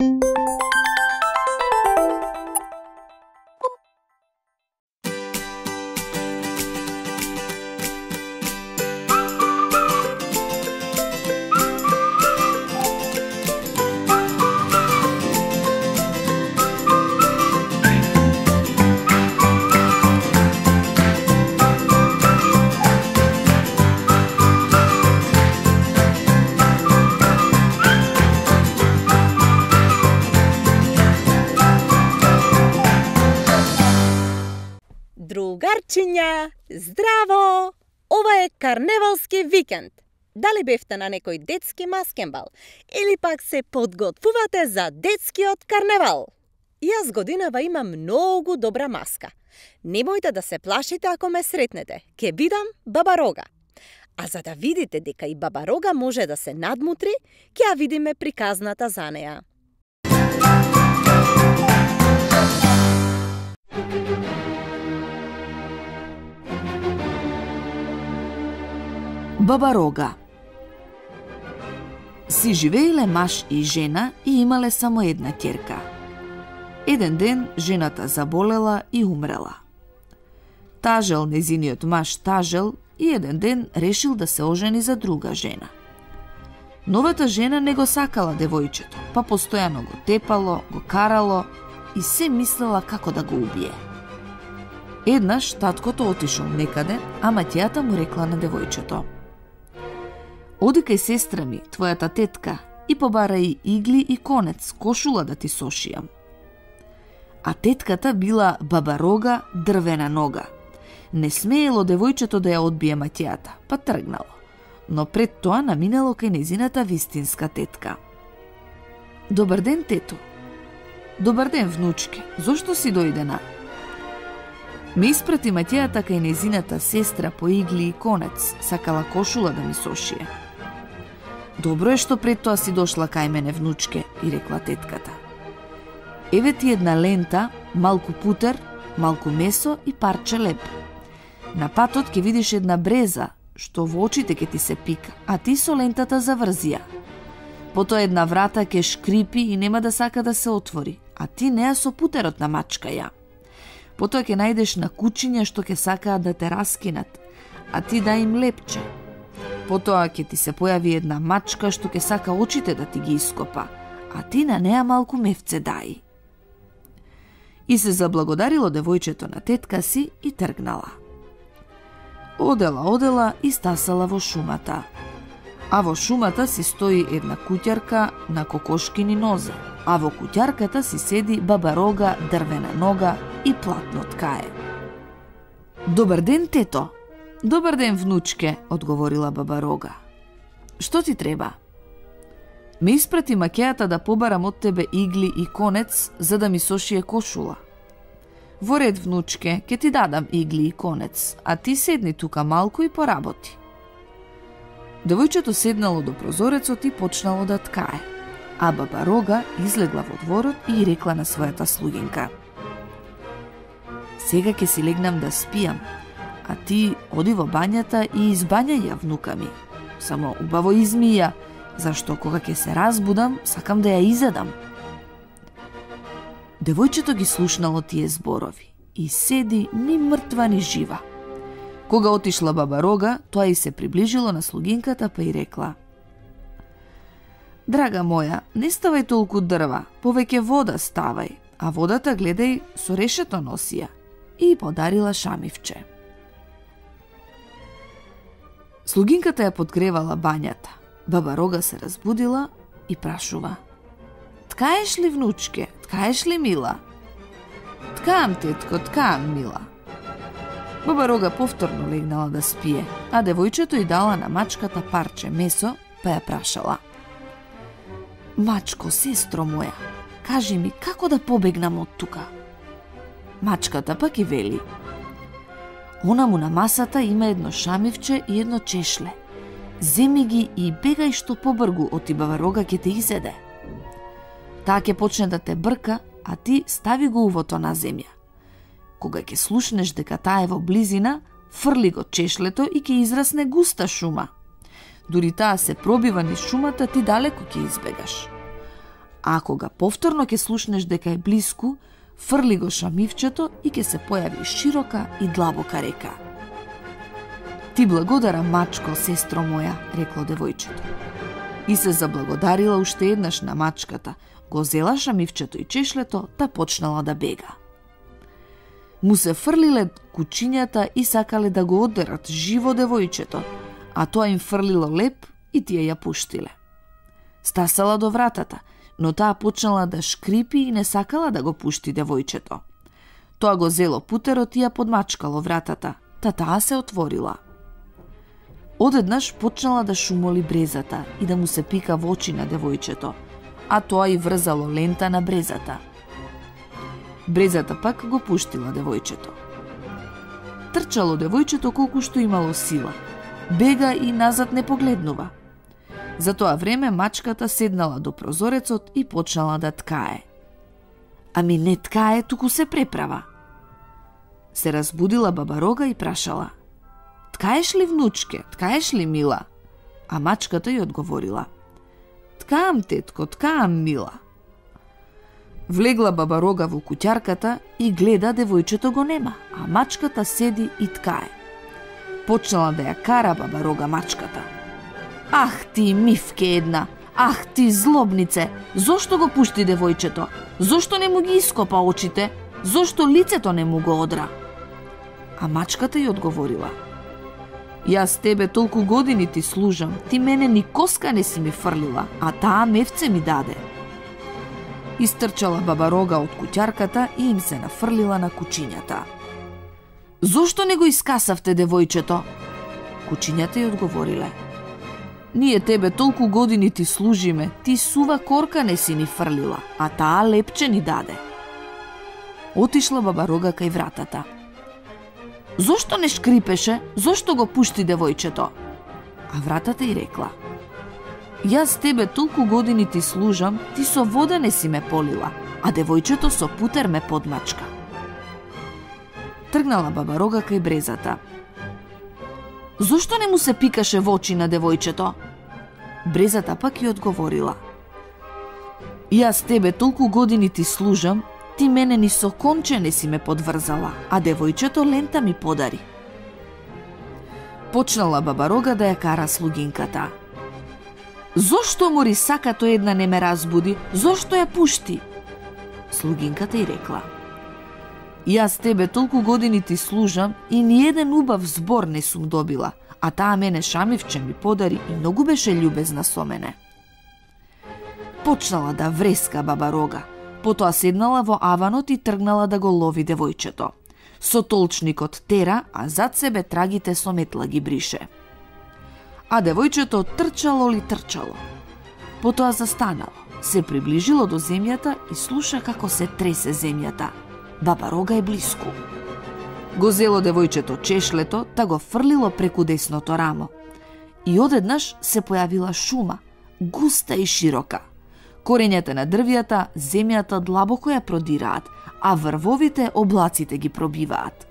Другарчиња, здраво! Ова е карневалски викенд. Дали бевте на некој детски маскенбал или пак се подготвувате за детскиот карневал? Јас годинава имам многу добра маска. Немојте да се плашите ако ме сретнете. Ке бидам Баба Рога. А за да видите дека и Баба Рога може да се надмутри, ќе ја видиме приказната за неа. Баба Рога. Си живееле маж и жена и имале само една ќерка. Еден ден жената заболела и умрела. Тажел незиниот маж тажел и еден ден решил да се ожени за друга жена. Новата жена не го сакала девојчето, па постојано го тепало, го карало и се мислела како да го убие. Еднаш таткото отишол некаде, а маќејата му рекла на девојчето: "Оди кај сестра ми, твојата тетка, и побарај игли и конец, кошула да ти сошијам." А тетката била Баба Рога, дрвена нога. Не смеело девојчето да ја одбие маќејата, па тргнало, но пред тоа наминало кај незината вистинска тетка. "Добар ден, тето." "Добар ден, внучке, зошто си дојдена?" "Ме испрати маќејата кај незината сестра по игли и конец, сакала кошула да ми сошие." "Добро е што пред тоа си дошла кај мене, внучке," и рекла тетката. "Еве ти една лента, малку путер, малку месо и парче леб. На патот ќе видиш една бреза, што во очите ќе ти се пика, а ти со лентата заврзи ја. Потоа една врата ќе шкрипи и нема да сака да се отвори, а ти неа со путерот намачкај ја. Потоа ќе најдеш на кучиња што ќе сакаат да те раскинат, а ти дај им лепче. Потоа ќе ти се појави една мачка што ќе сака очите да ти ги ископа, а ти на неа малку мевце дај." И се заблагодарило девојчето на тетка си и тргнала. Одела и стасала во шумата. А во шумата си стои една куќарка на кокошкини нозе, а во куќарката си седи Баба Рога, дрвена нога и платно ткае. "Добар ден, тето." "Добар ден, внучке," одговорила Баба Рога. "Што ти треба?" "Ме испрати маќејата да побарам од тебе игли и конец за да ми сошие кошула." "Во ред, внучке, ќе ти дадам игли и конец, а ти седни тука малку и поработи." Девојчето седнало до прозорецот и почнало да ткае, а Баба Рога излегла во дворот и рекла на својата слугинка: "Сега ќе си легнам да спијам, а ти оди во бањата и избањај ја внука ми. Само убаво измија, зашто кога ќе се разбудам, сакам да ја изедам." Девојчето ги слушнало тие зборови и седи ни мртва ни жива. Кога отишла Баба Рога, тоа и се приближило на слугинката па и рекла: "Драга моја, не ставај толку дрва, повеќе вода ставај, а водата гледај со решето носи ја." И подарила шамивче. Слугинката ја подгревала бањата. Баба Рога се разбудила и прашува: "Ткаеш ли, внучке? Ткаеш ли, мила?" "Ткаам, тетко, ткаам, мила." Баба Рога повторно легнала да спие, а девојчето й дала на мачката парче месо, па ја прашала: "Мачко, сестро моја, кажи ми како да побегнам од тука?" Мачката пак и вели: "Онаму на масата има едно шамивче и едно чешле. Земи ги и бегај што побргу, оти Баба Рога ќе те изеде. Таа ќе почне да те брка, а ти стави го увото на земја. Кога ќе слушнеш дека таа е во близина, фрли го чешлето и ќе израсне густа шума. Дури таа се пробива низ шумата, ти далеко ќе избегаш. А ако ga повторно ќе слушнеш дека е блиску, фрли го шамивчето и ќе се појави широка и длабока река. Ти благодарам, мачко, сестро моја, рекло девојчето. И се заблагодарила уште еднаш на мачката, го зела шамивчето и чешлето, та почнала да бега. Му се фрлиле кучињата и сакале да го одерат живо девојчето, а тоа им фрлило леп и тие ја пуштиле. Стасала до вратата, но таа почнала да шкрипи и не сакала да го пушти девојчето. Тоа го зело путерот и ја подмачкало вратата, та таа се отворила. Одеднаш почнала да шумоли брезата и да му се пика во очи на девојчето, а тоа и врзало лента на брезата. Брезата пак го пуштила девојчето. Трчало девојчето колку што имало сила. Бега и назад не погледнува. За тоа време мачката седнала до прозорецот и почнала да ткае. Ами не ткае, туку се преправа. Се разбудила баба Рога и прашала: "Ткаеш ли, внучке? Ткаеш ли, мила?" А мачката ја одговорила: "Ткаам, тетко, ткаам, мила." Влегла баба Рога во куќарката и гледа девојчето го нема, а мачката седи и ткае. Почнала да ја кара баба Рога мачката. "Ах ти мивке една, ах ти злобнице, зошто го пушти девојчето? Зошто не му ги ископа очите? Зошто лицето не му го одра?" А мачката ја одговорила: "Јас тебе толку години ти служам, ти мене ни коска не си ми фрлила, а таа мевце ми даде." Истрчала баба Рога од куќарката и им се нафрлила на кучињата. "Зошто не го искасавте девојчето?" Кучињата ја одговориле: "Ние тебе толку години ти служиме, ти сува корка не си ни фрлила, а таа лепче ни даде." Отишла баба Рога кај вратата. "Зошто не шкрипеше? Зошто го пушти девојчето?" А вратата й рекла: "Јас тебе толку години ти служам, ти со вода не си ме полила, а девојчето со путер ме подмачка." Тргнала баба Рога кај брезата. "Зошто не му се пикаше во очи на девојчето?" Брезата пак ја одговорила: "Јас тебе толку години ти служам, ти мене ни со конче не си ме подврзала, а девојчето лента ми подари." Почнала баба Рога да ја кара слугинката. "Зошто мори сакато една не ме разбуди? Зошто ја пушти?" Слугинката й рекла: "Јас тебе толку години ти служам и ни еден убав збор не сум добила, а таа мене шамивче ми подари и многу беше љубезна со мене." Почнала да вреска баба Рога, потоа седнала во аванот и тргнала да го лови девојчето. Со толчникот тера, а зад себе трагите со метла ги брише. А девојчето трчало ли трчало. Потоа застанало, се приближило до земјата и слуша како се тресе земјата. Баба Рога е блиску. Го зело девојчето чешлето, та го фрлило преку десното рамо. И одеднаш се појавила шума, густа и широка. Корењата на дрвјата земјата длабоко ја продираат, а врвовите облаците ги пробиваат.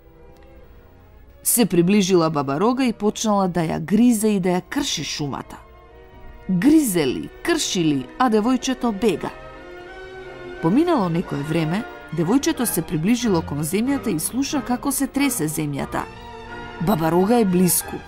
Се приближила баба Рога и почнала да ја гризе и да ја крши шумата. Гризели, кршили, а девојчето бега. Поминало некое време, девојчето се приближило кон земјата и слуша како се тресе земјата. Баба Рога е блиску.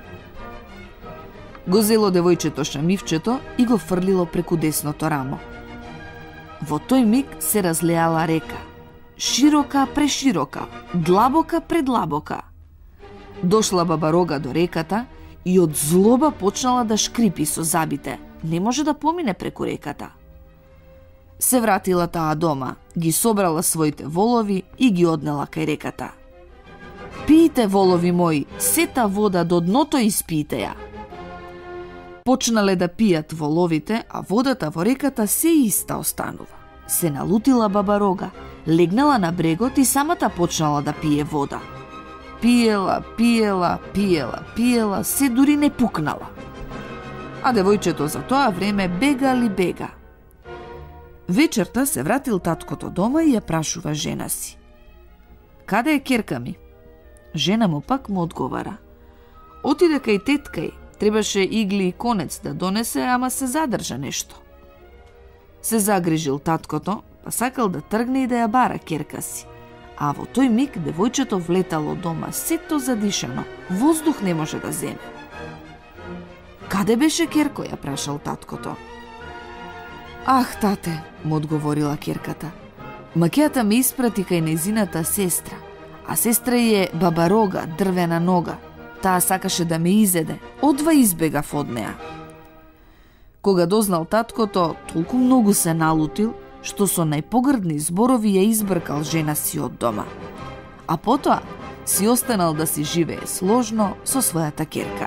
Го зело девојчето шамивчето и го фрлило преку десното рамо. Во тој миг се разлеала река. Широка преширока, длабока предлабока. Дошла баба Рога до реката и од злоба почнала да шкрипи со забите. Не може да помине преку реката. Се вратила таа дома, ги собрала своите волови и ги однела кај реката. "Пијте, волови мои, сета вода до дното испијте ја." Почнале да пијат воловите, а водата во реката се иста останува. Се налутила баба Рога, легнала на брегот и самата почнала да пие вода. Пиела, пиела, пиела, пиела, се дури не пукнала. А девојчето за тоа време бега ли бега. Вечерта се вратил таткото дома и ја прашува жена си: "Каде е ќерка ми?" Жена му пак му одговара: "Отиде кај теткај, требаше игли и конец да донесе, ама се задржа нешто." Се загрижил таткото, па сакал да тргне и да ја бара керка си. А во тој миг девојчето влетало дома сето задишано, воздух не може да земе. Каде беше керко, ја прашал таткото. Ах, тате, му одговорила керката. Макејата ме испрати кај нејзината сестра, а сестра е баба Рога, дрвена нога. Таа сакаше да ме изеде, одва избегав од неа. Кога дознал таткото, толку многу се налутил, што со најпогрдни зборови ја избркал жена си од дома. А потоа си останал да си живее сложно со својата керка.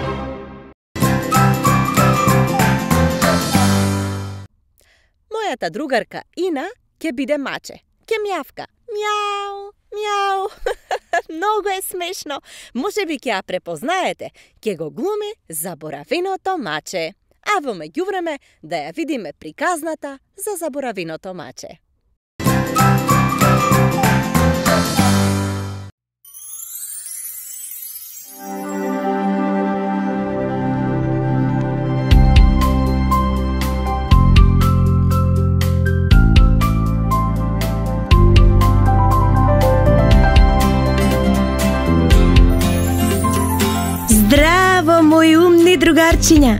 Мојата другарка Ина ќе биде маче. Ќе мјавка. Мјау, мјау. Многу е смешно. Може би ќе ја препознаете. Ќе го глуми заборавеното маче. А во меѓувреме да ја видиме приказната за заборавеното маче. Здраво, мои умни другарчиња!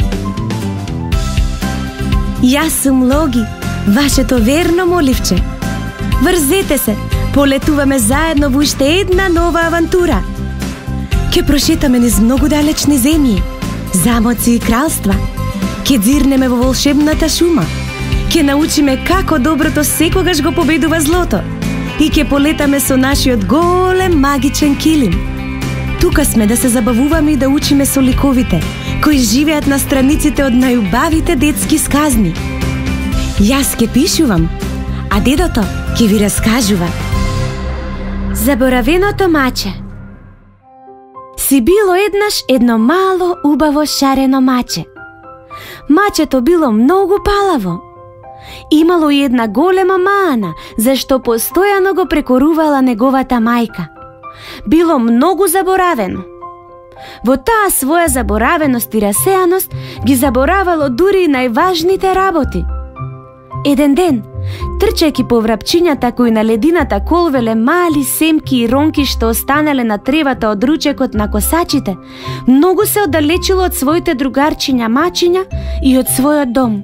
Јас сум Логи, вашето верно моливче. Врзете се, полетуваме заедно во уште една нова авантура. Ке прошетаме низ многу далечни земји, замоци и кралства. Ке дзирнеме во волшебната шума. Ке научиме како доброто секогаш го победува злото. И ке полетаме со нашиот голем магичен килим. Тука сме да се забавуваме и да учиме со ликовите, кои живеат на страниците од најубавите детски сказни. Јас ке пишувам, а дедото ке ви раскажува. Заборавеното маче. Си било еднаш едно мало, убаво шарено маче. Мачето било многу палаво. Имало и една голема мана, зашто постојано го прекорувала неговата мајка. Било многу заборавено. Во таа своја заборавеност и расеаност ги заборавало дури и најважните работи. Еден ден, трчајќи по врапчињата кои на ледината колвеле мали семки и ронки што останале на тревата од ручекот на косачите, многу се оддалечило од своите другарчиња мачиња и од својот дом.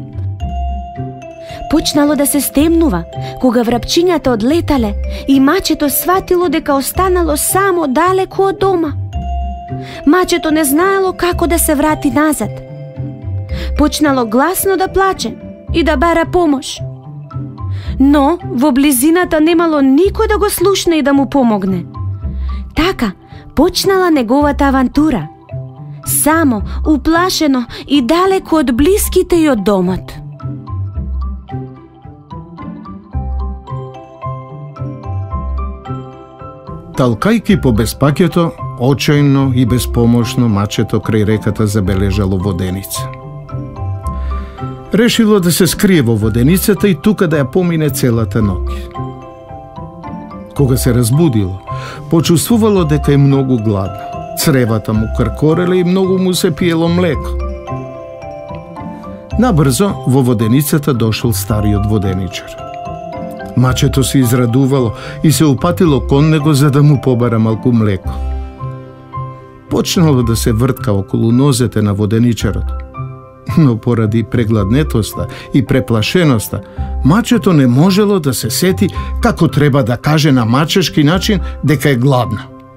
Почнало да се стемнува, кога врапчињата одлетале и мачето сватило дека останало само далеку од дома. Мачето не знаело како да се врати назад. Почнало гласно да плаче и да бара помош. Но во близината немало никој да го слушне и да му помогне. Така почнала неговата авантура. Само, уплашено и далеку од блиските и од домот. Талкајки по безпаќето, очајно и безпомошно мачето крај реката забележало воденица. Решило да се скрие во воденицата и тука да ја помине целата ноќ. Кога се разбудило, почувствувало дека е многу гладно. Цревата му кркореле и многу му се пиело млеко. Набрзо во воденицата дошол стариот воденичар. Мачето се израдувало и се упатило кон него за да му побара малку млеко. Почнало да се вртка околу нозете на воденичарот. Но поради прегладнетоста и преплашеноста, мачето не можело да се сети како треба да каже на мачешки начин дека е гладно.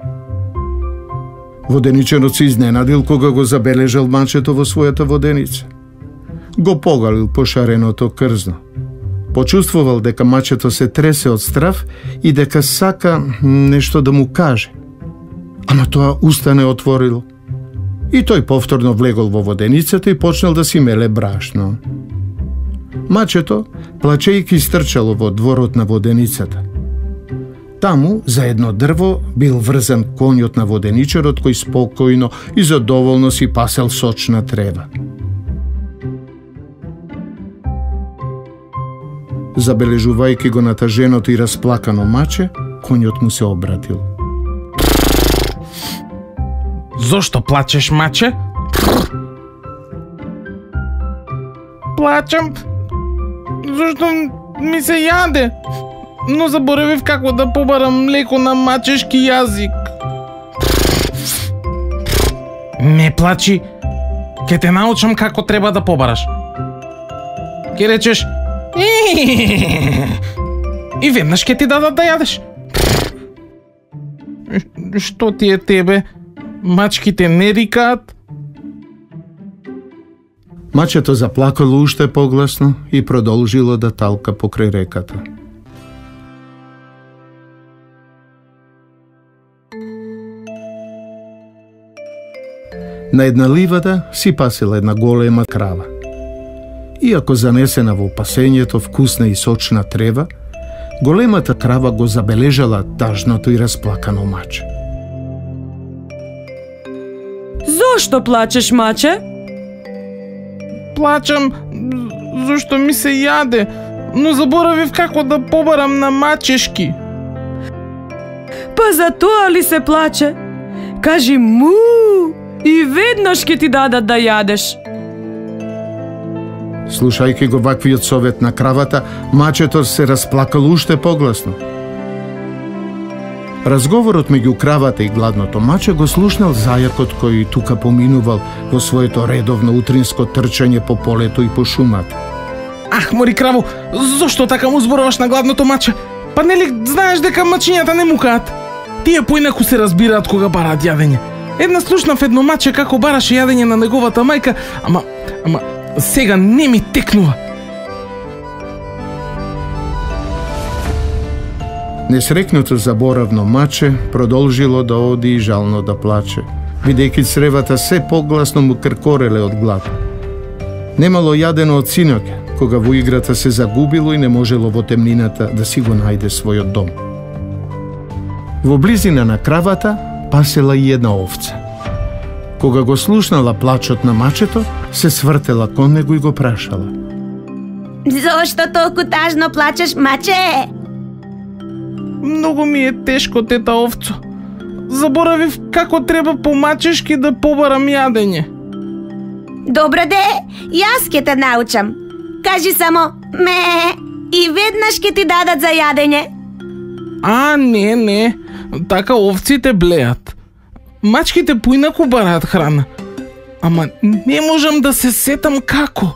Воденичарот се изненадил кога го забележал мачето во својата воденица. Го погалил по шареното крзно. Почувствувал дека мачето се тресе од страв и дека сака нешто да му каже. Ама тоа уста не отворило. И тој повторно влегол во воденицата и почнал да си меле брашно. Мачето, плачејќи, стрчало во дворот на воденицата. Таму, за едно дрво, бил врзан коњот на воденичарот кој спокојно и задоволно си пасел сочна трева. Забележувајќи го натаженото и расплакано маче, коњот му се обратил. Зошто плачеш, маче? Зошто ми се јаде, но заборавив како да побарам млеко на мачешки јазик. Не плачи, ќе те научам како треба да побараш. Ќе речеш и веднаш ќе ти дадат да јадеш. Што ти е тебе? Мачките не рикаат? Мачето заплакало уште погласно и продолжило да талка покрај реката. На една ливада си пасила една голема крава. Иако занесена во пасењето вкусна и сочна трева, големата крава го забележала тажното и расплакано маче. Зошто плачеш, маче? Плачам зашто ми се јаде, но заборавив како да побарам на мачешки. Па за тоа ли се плаче? Кажи му и веднаш ќе ти дадат да јадеш. Слушајќи го ваквиот совет на кравата, мачето се расплакало уште погласно. Разговорот меѓу кравата и гладното маче го слушнал зајакот кој тука поминувал во своето редовно утринско трчање по полето и по шумата. Ах, мори краво, зошто така му зборуваш на гладното маче? Па нели знаеш дека мачињата не мукаат? Тие поинаку се разбираат кога бараат јадење. Една слушнав едно маче како бараше јадење на неговата мајка, ама сега не ми текнува. Несрекното заборавно маче продолжило да оди и жално да плаче, бидејќи цревата се погласно му кркореле од глад. Немало јадено од синоќа, кога во играта се загубило и не можело во темнината да си го најде својот дом. Во близина на кравата пасела и една овца. Кога го слушнала плачот на мачето, се свртела кон него и го прашала: Зошто толку тажно плачеш, маче? Многу ми е тешко, тета овцо. Заборавив како треба помачешки да побарам јадење. Добро де, јас ќе те научам. Кажи само ме и веднаш ќе ти дадат за јадење. А, не, така овците блеат. Мачките поинаку бараат храна. Ама не можам да се сетам како.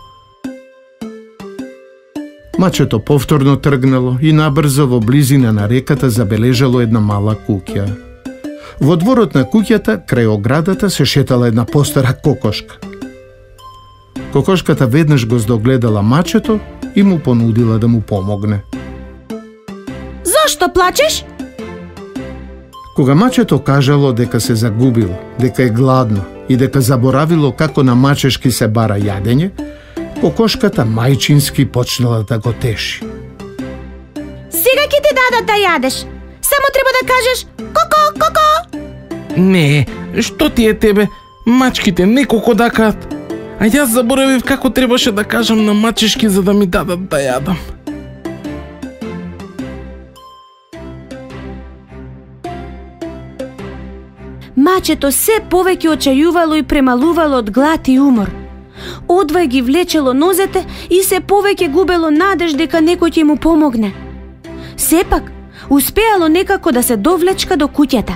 Мачето повторно тргнало и набрзо во близина на реката забележало една мала куќа. Во дворот на куќата, крај оградата, се шетала една постара кокошка. Кокошката веднаш го здогледала мачето и му понудила да му помогне. Зошто плачеш? Кога мачето кажало дека се загубило, дека е гладно и дека заборавило како на мачешки се бара јадење, кокошката мајчински почнала да го теши. Сега ќе ти дадат да јадеш. Само треба да кажеш коко, коко. Не, што ти е тебе? Мачките не кокодакаат. А јас заборавив како требаше да кажам на мачешки за да ми дадат да јадам. Мачето се повеќе очајувало и премалувало од глад и умор. Одвај ги влечело нозете и се повеќе губело надеж дека некој ќе му помогне. Сепак, успеало некако да се довлечка до куќата.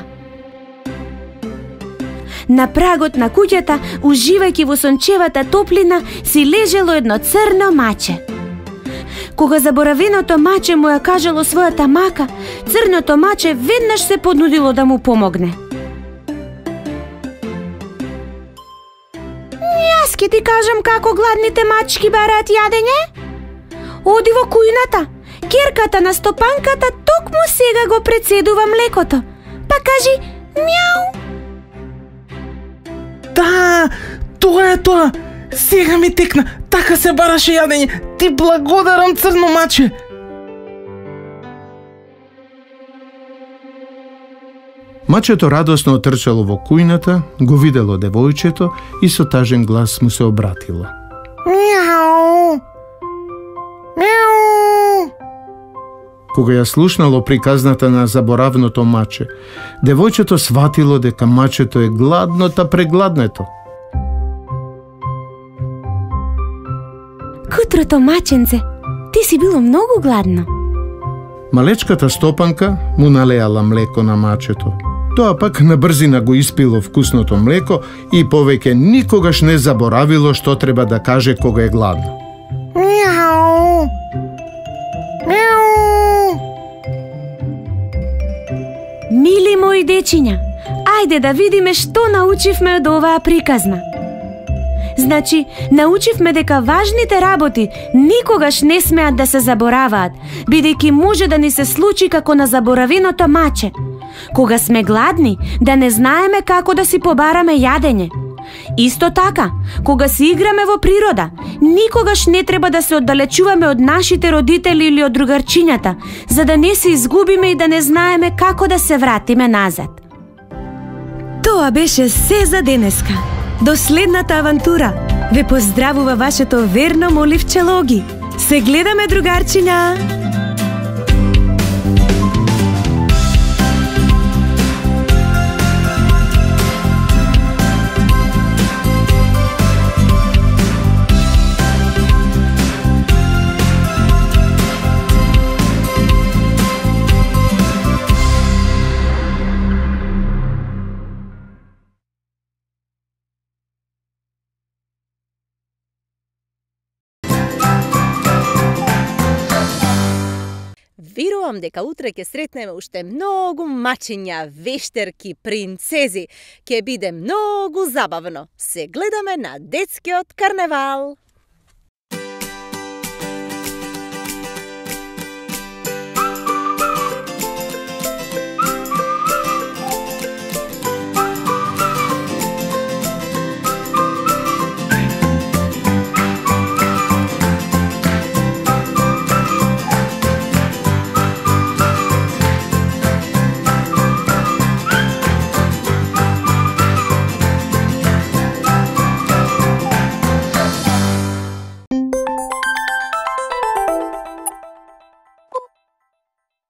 На прагот на куќата, уживајќи во сончевата топлина, си лежело едно црно маче. Кога заборавеното маче му ја кажало својата мака, црното маче веднаш се понудило да му помогне. Јас ќе ти кажам како гладните мачки бараат јадење. Оди во кујната, керката на стопанката токму сега го прецедува млекото. Па кажи мјау. Да, тоа е тоа. Сега ми текна, така се бараше јадење. Ти благодарам, црно маче. Мачето радосно отрчало во кујната, го видело девојчето и со тажен глас му се обратило. Мјау! Мјау! Кога ја слушнало приказната на заборавното маче, девојчето сватило дека мачето е гладно та прегладнето. Кутрото, маченце, ти си си било многу гладно. Малечката стопанка му налеала млеко на мачето. Тоа пак на брзина го испило вкусното млеко и повеќе никогаш не заборавило што треба да каже кога е гладно. Мяу! Мяу! Мили мои дечиња, ајде да видиме што научивме од оваа приказна. Значи, научивме дека важните работи никогаш не смеат да се забораваат, бидејќи може да ни се случи како на заборавеното маче. Кога сме гладни, да не знаеме како да си побараме јадење. Исто така, кога си играме во природа, никогаш не треба да се оддалечуваме од нашите родители или од другарчињата, за да не се изгубиме и да не знаеме како да се вратиме назад. Тоа беше се за денеска. До следната авантура. Ве поздравува вашето верно моливче Логи. Се гледаме, другарчиња! Верувам дека утре ќе сретнеме уште многу мачиња, вештерки, принцези. Ќе биде многу забавно. Се гледаме на детскиот карневал.